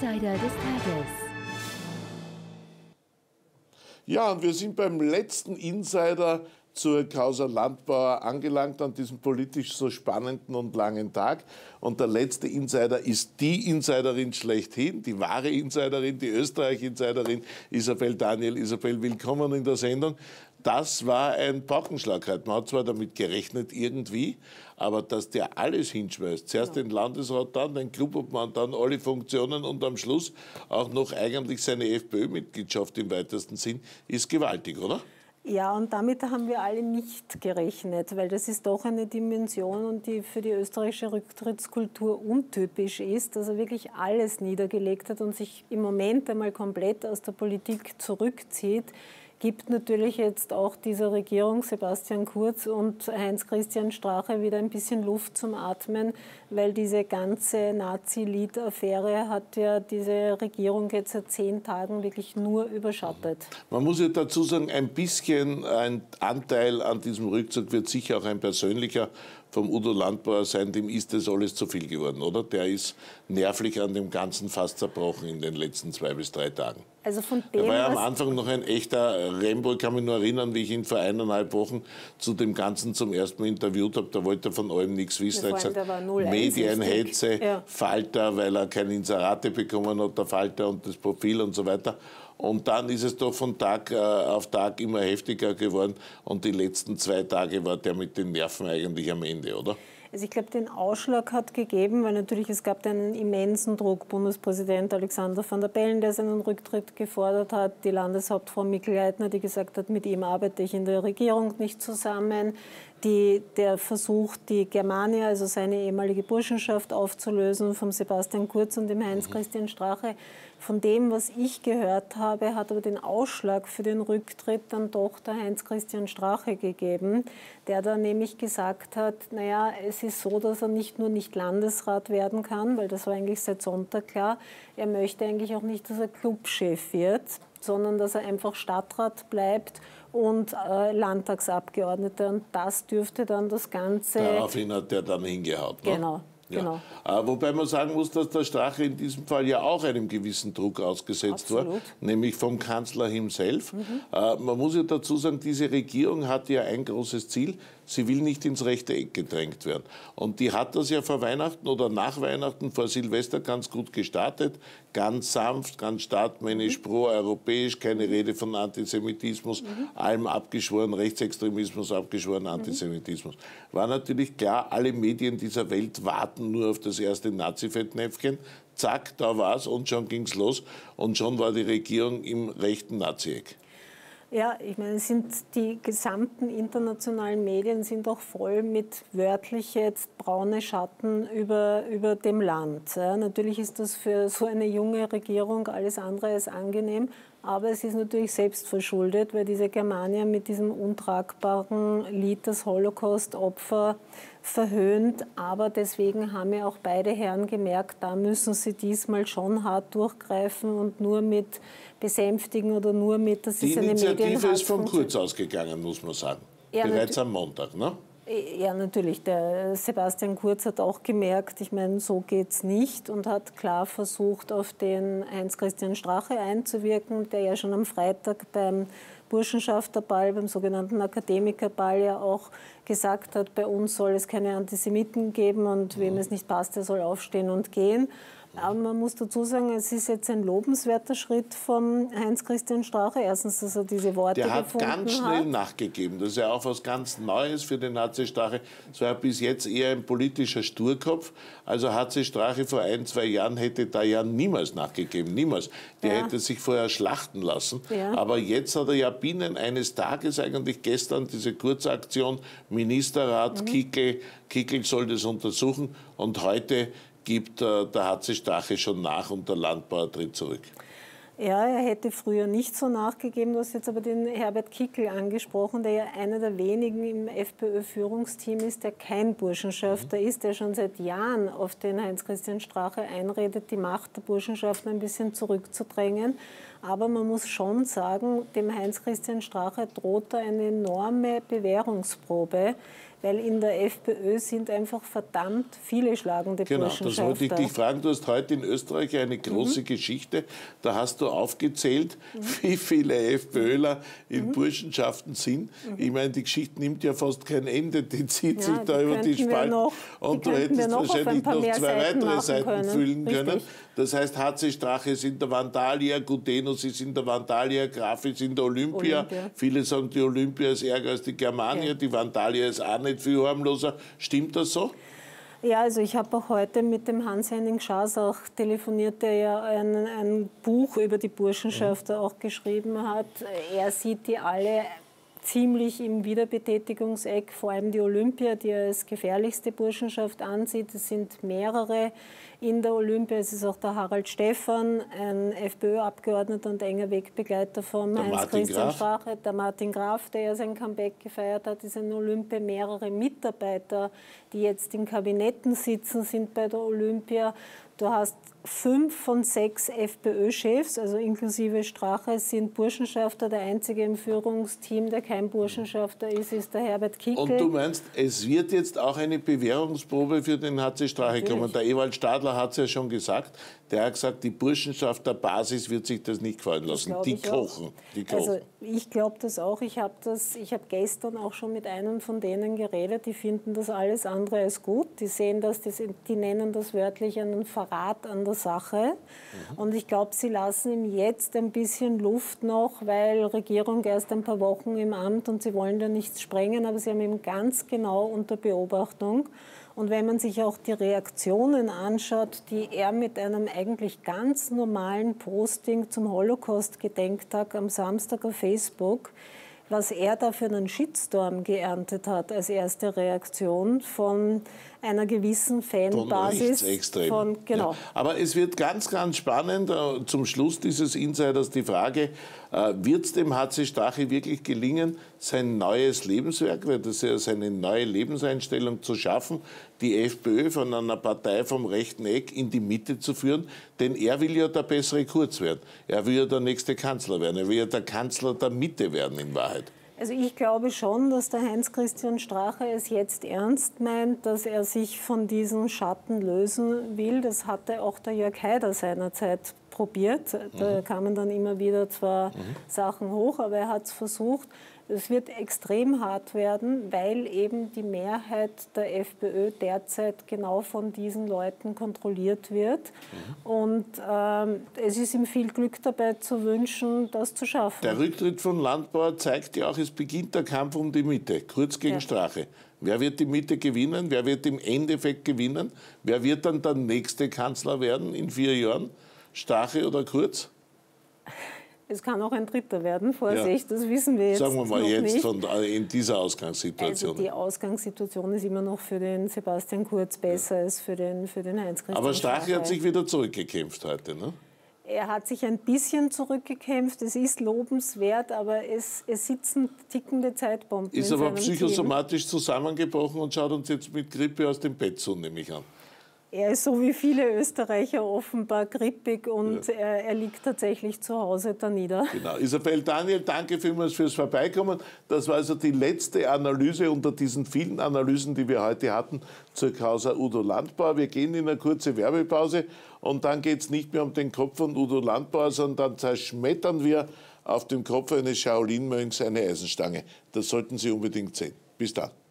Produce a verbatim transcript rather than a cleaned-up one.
Insider des Tages. Ja, und wir sind beim letzten Insider zur Causa Landbauer angelangt, an diesem politisch so spannenden und langen Tag. Und der letzte Insider ist die Insiderin schlechthin, die wahre Insiderin, die Österreich-Insiderin, Isabel Daniel. Isabel, willkommen in der Sendung. Das war ein Paukenschlag heute. Man hat zwar damit gerechnet irgendwie, aber dass der alles hinschmeißt, zuerst den Landesrat, dann den Clubobmann, dann alle Funktionen und am Schluss auch noch eigentlich seine FPÖ-Mitgliedschaft im weitesten Sinn, ist gewaltig, oder? Ja, und damit haben wir alle nicht gerechnet, weil das ist doch eine Dimension, und die für die österreichische Rücktrittskultur untypisch ist, dass er wirklich alles niedergelegt hat und sich im Moment einmal komplett aus der Politik zurückzieht. Gibt natürlich jetzt auch dieser Regierung, Sebastian Kurz und Heinz-Christian Strache, wieder ein bisschen Luft zum Atmen, weil diese ganze Nazi-Lied-Affäre hat ja diese Regierung jetzt seit zehn Tagen wirklich nur überschattet. Man muss ja dazu sagen, ein bisschen ein Anteil an diesem Rückzug wird sicher auch ein persönlicher vom Udo Landbauer sein. Dem ist das alles zu viel geworden, oder? Der ist nervlich an dem Ganzen fast zerbrochen in den letzten zwei bis drei Tagen. Also von dem, er war ja am Anfang noch ein echter Rembo. Ich kann mich nur erinnern, wie ich ihn vor eineinhalb Wochen zu dem Ganzen zum ersten Mal interviewt habe. Da wollte er von allem nichts wissen. Er hat gesagt, Medienhetze, ja. Falter, weil er keine Inserate bekommen hat, der Falter und das Profil und so weiter. Und dann ist es doch von Tag äh, auf Tag immer heftiger geworden. Und die letzten zwei Tage war der mit den Nerven eigentlich am Ende, oder? Also ich glaube, den Ausschlag hat gegeben, weil natürlich es gab einen immensen Druck. Bundespräsident Alexander Van der Bellen, der seinen Rücktritt gefordert hat, die Landeshauptfrau Mikl-Leitner, die gesagt hat, mit ihm arbeite ich in der Regierung nicht zusammen. Die, der Versuch, die Germania, also seine ehemalige Burschenschaft, aufzulösen, vom Sebastian Kurz und dem Heinz-Christian Strache. Von dem, was ich gehört habe, hat aber den Ausschlag für den Rücktritt dann doch der Heinz-Christian Strache gegeben, der dann nämlich gesagt hat, naja, es ist so, dass er nicht nur nicht Landesrat werden kann, weil das war eigentlich seit Sonntag klar, er möchte eigentlich auch nicht, dass er Clubchef wird, sondern dass er einfach Stadtrat bleibt und äh, Landtagsabgeordneter. Und das dürfte dann das Ganze... Daraufhin hat der dann hingehaut, ne? Genau. Ja. Genau. Äh, wobei man sagen muss, dass der Strache in diesem Fall ja auch einem gewissen Druck ausgesetzt Absolut. war, nämlich vom Kanzler himself. Mhm. Äh, man muss ja dazu sagen, diese Regierung hat ja ein großes Ziel, sie will nicht ins rechte Eck gedrängt werden. Und die hat das ja vor Weihnachten oder nach Weihnachten, vor Silvester ganz gut gestartet, ganz sanft, ganz staatsmännisch, mhm. pro-europäisch, keine Rede von Antisemitismus, mhm. allem abgeschworen, Rechtsextremismus abgeschworen, Antisemitismus. War natürlich klar, alle Medien dieser Welt warten nur auf das erste Nazi-Fettnäpfchen. Zack, da war's und schon ging's los und schon war die Regierung im rechten Nazi-Eck. Ja, ich meine, sind die gesamten internationalen Medien sind auch voll mit wörtlich jetzt braune Schatten über, über dem Land. Ja, natürlich ist das für so eine junge Regierung alles andere als angenehm, aber es ist natürlich selbst verschuldet, weil diese Germania mit diesem untragbaren Lied das Holocaust-Opfer verhöhnt. Aber deswegen haben ja auch beide Herren gemerkt, da müssen sie diesmal schon hart durchgreifen und nur mit besänftigen oder nur mit, das ist eine Medienhaft. Die Initiative ist vom Kurz ausgegangen, muss man sagen. Ja, bereits am Montag, ne? Ja, natürlich. Der Sebastian Kurz hat auch gemerkt, ich meine, so geht's nicht, und hat klar versucht, auf den Heinz-Christian Strache einzuwirken, der ja schon am Freitag beim Burschenschafterball, beim sogenannten Akademikerball ja auch gesagt hat, bei uns soll es keine Antisemiten geben und wem es nicht passt, der soll aufstehen und gehen. Aber man muss dazu sagen, es ist jetzt ein lobenswerter Schritt von Heinz-Christian Strache. Erstens, dass er diese Worte gefunden hat. Der hat ganz schnell hat. nachgegeben. Das ist ja auch was ganz Neues für den H C Strache. Es war bis jetzt eher ein politischer Sturkopf. Also H C Strache vor ein, zwei Jahren hätte da ja niemals nachgegeben. Niemals. Der ja. hätte sich vorher schlachten lassen. Ja. Aber jetzt hat er ja binnen eines Tages, eigentlich gestern, diese Kurzaktion, Ministerrat, mhm. Kickl, Kickl soll das untersuchen. Und heute gibt äh, der H C Strache schon nach und der Landbauer tritt zurück. Ja, er hätte früher nicht so nachgegeben. Du hast jetzt aber den Herbert Kickl angesprochen, der ja einer der wenigen im FPÖ-Führungsteam ist, der kein Burschenschafter mhm. ist, der schon seit Jahren auf den Heinz-Christian Strache einredet, die Macht der Burschenschaften ein bisschen zurückzudrängen. Aber man muss schon sagen, dem Heinz-Christian Strache droht da eine enorme Bewährungsprobe, weil in der FPÖ sind einfach verdammt viele schlagende Genau, Burschenschafter. Das wollte ich dich fragen. Du hast heute in Österreich eine große mhm. Geschichte. Da hast du aufgezählt, mhm. wie viele FPÖler in mhm. Burschenschaften sind. Mhm. Ich meine, die Geschichte nimmt ja fast kein Ende. Die zieht ja, sich da über die Spalten. Und du hättest noch wahrscheinlich noch zwei Seiten weitere Seiten können. füllen Richtig. können. Das heißt, H C Strache ist in der Vandalia, Gudenus ist in der Vandalia, Graf ist in der Olympia. Olympia. Viele sagen, die Olympia ist ärger als die Germania, ja. die Vandalia ist auch nicht viel harmloser. Stimmt das so? Ja, also ich habe auch heute mit dem Hans-Henning Schaas auch telefoniert, der ja ein, ein Buch über die Burschenschafter mhm. auch geschrieben hat. Er sieht die alle ziemlich im Wiederbetätigungseck, vor allem die Olympia, die er als gefährlichste Burschenschaft ansieht. Es sind mehrere in der Olympia. Es ist auch der Harald Stephan, ein FPÖ-Abgeordneter und enger Wegbegleiter von Heinz-Christian Strache. Der Martin Graf, der ja sein Comeback gefeiert hat, ist in Olympia. Mehrere Mitarbeiter, die jetzt in Kabinetten sitzen, sind bei der Olympia. Du hast fünf von sechs FPÖ-Chefs, also inklusive Strache, sind Burschenschafter. Der einzige im Führungsteam, der kein Burschenschafter ist, ist der Herbert Kickl. Und du meinst, es wird jetzt auch eine Bewährungsprobe für den H C Strache Natürlich. kommen? Der Ewald Stadler hat es ja schon gesagt. Der hat gesagt, die Burschenschaft der Basis wird sich das nicht gefallen lassen. Die kochen. Die kochen. Also ich glaube das auch. Ich habe hab gestern auch schon mit einem von denen geredet. Die finden das alles andere als gut. Die sehen das, die, die nennen das wörtlich einen Verrat an der Sache. Mhm. Und ich glaube, sie lassen ihm jetzt ein bisschen Luft noch, weil Regierung erst ein paar Wochen im Amt und sie wollen da nichts sprengen, aber sie haben ihn ganz genau unter Beobachtung. Und wenn man sich auch die Reaktionen anschaut, die er mit einem eigentlich ganz normalen Posting zum Holocaust-Gedenktag am Samstag auf Facebook, was er da für einen Shitstorm geerntet hat als erste Reaktion von einer gewissen Fanbasis. Von Rechtsextremen. Von, genau. Ja. Aber es wird ganz, ganz spannend, äh, zum Schluss dieses Insiders die Frage, äh, wird es dem H C Strache wirklich gelingen, sein neues Lebenswerk, weil das ist ja seine neue Lebenseinstellung zu schaffen, die FPÖ von einer Partei vom rechten Eck in die Mitte zu führen? Denn er will ja der bessere Kurz werden. Er will ja der nächste Kanzler werden. Er will ja der Kanzler der Mitte werden in Wahrheit. Also ich glaube schon, dass der Heinz-Christian Strache es jetzt ernst meint, dass er sich von diesem Schatten lösen will. Das hatte auch der Jörg Haider seinerzeit probiert. Da mhm. kamen dann immer wieder zwar mhm. Sachen hoch, aber er hat es versucht. Es wird extrem hart werden, weil eben die Mehrheit der FPÖ derzeit genau von diesen Leuten kontrolliert wird. Mhm. Und ähm, es ist ihm viel Glück dabei zu wünschen, das zu schaffen. Der Rücktritt von Landbauer zeigt ja auch, es beginnt der Kampf um die Mitte, Kurz gegen ja. Strache. Wer wird die Mitte gewinnen? Wer wird im Endeffekt gewinnen? Wer wird dann der nächste Kanzler werden in vier Jahren? Strache oder Kurz? Es kann auch ein Dritter werden, Vorsicht, ja. das wissen wir jetzt Sagen wir mal noch jetzt nicht. Von, in dieser Ausgangssituation. Also die Ausgangssituation ist immer noch für den Sebastian Kurz besser ja. als für den, für den Heinz-Christian Aber Strache Strache hat sich wieder zurückgekämpft heute, ne? Er hat sich ein bisschen zurückgekämpft, es ist lobenswert, aber es, es sitzen tickende Zeitbomben Ist in aber psychosomatisch Team. zusammengebrochen und schaut uns jetzt mit Grippe aus dem Bett zu, nehme ich an. Er ist so wie viele Österreicher offenbar grippig und ja. er, er liegt tatsächlich zu Hause da nieder. Genau. Isabel, Daniel, danke vielmals fürs Vorbeikommen. Das war also die letzte Analyse unter diesen vielen Analysen, die wir heute hatten zur Causa Udo Landbauer. Wir gehen in eine kurze Werbepause und dann geht es nicht mehr um den Kopf von Udo Landbauer, sondern dann zerschmettern wir auf dem Kopf eines Shaolin-Mönchs eine Eisenstange. Das sollten Sie unbedingt sehen. Bis dann.